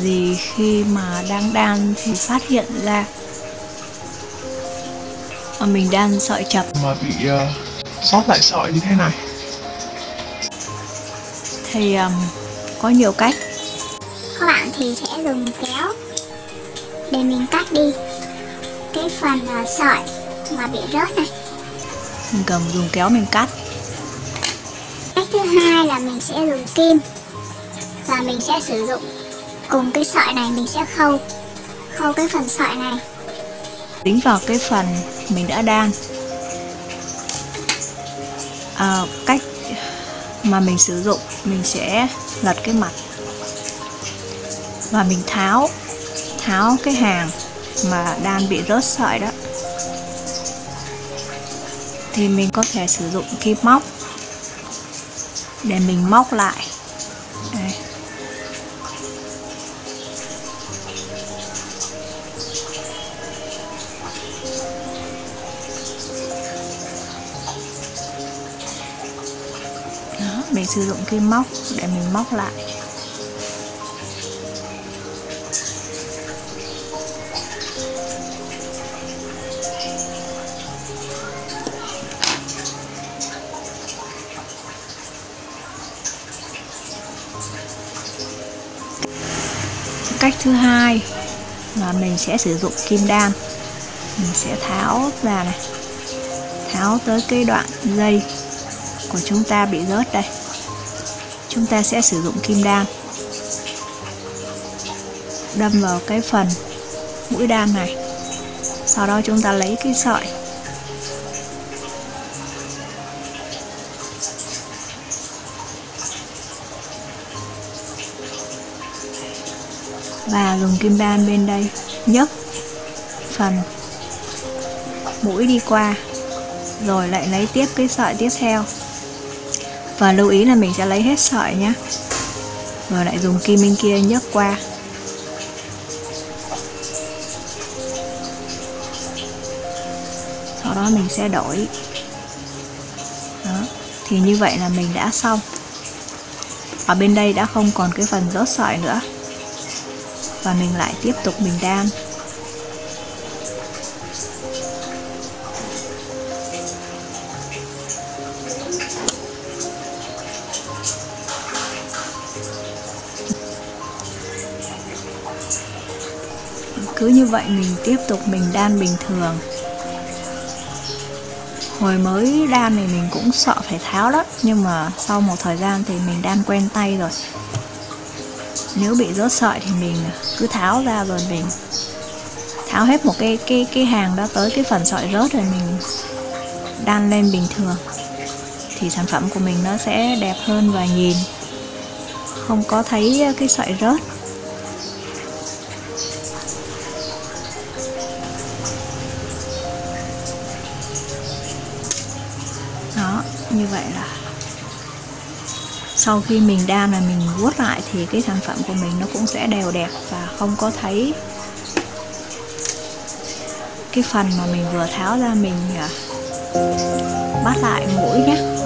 gì khi mà đang đan thì phát hiện ra mình đan sợi chập mà bị sót lại sợi như thế này. Thì có nhiều cách. Các bạn thì sẽ dùng kéo để mình cắt đi cái phần sợi mà bị rớt này. Mình cầm dùng kéo mình cắt. Cách thứ hai là mình sẽ dùng kim và mình sẽ sử dụng cùng cái sợi này, mình sẽ khâu cái phần sợi này Tính vào cái phần mình đã đan. Cách mà mình sử dụng, mình sẽ lật cái mặt và mình tháo cái hàng mà đan bị rớt sợi đó. Thì mình có thể sử dụng kim móc để mình móc lại. Đây. Đó, mình sử dụng kim móc để mình móc lại. Cách thứ hai là mình sẽ sử dụng kim đan. Mình sẽ tháo ra này, tháo tới cái đoạn dây của chúng ta bị rớt đây. Chúng ta sẽ sử dụng kim đan đâm vào cái phần mũi đan này. Sau đó chúng ta lấy cái sợi và dùng kim đan bên đây nhấc phần mũi đi qua, rồi lại lấy tiếp cái sợi tiếp theo. Và lưu ý là mình sẽ lấy hết sợi nhé, rồi lại dùng kim bên kia nhấc qua. Sau đó mình sẽ đổi. Đó, thì như vậy là mình đã xong. Ở bên đây đã không còn cái phần rớt sợi nữa. Và mình lại tiếp tục mình đan. Cứ như vậy mình tiếp tục mình đan bình thường. Hồi mới đan này mình cũng sợ phải tháo lắm, nhưng mà sau một thời gian thì mình đan quen tay rồi. Nếu bị rớt sợi thì mình cứ tháo ra, rồi mình tháo hết một cái hàng đó tới cái phần sợi rớt, rồi mình đan lên bình thường. Thì sản phẩm của mình nó sẽ đẹp hơn và nhìn không có thấy cái sợi rớt. Đó, như vậy là sau khi mình đan là mình vuốt lại thì cái sản phẩm của mình nó cũng sẽ đều đẹp và không có thấy cái phần mà mình vừa tháo ra. Mình bắt lại mũi nhé.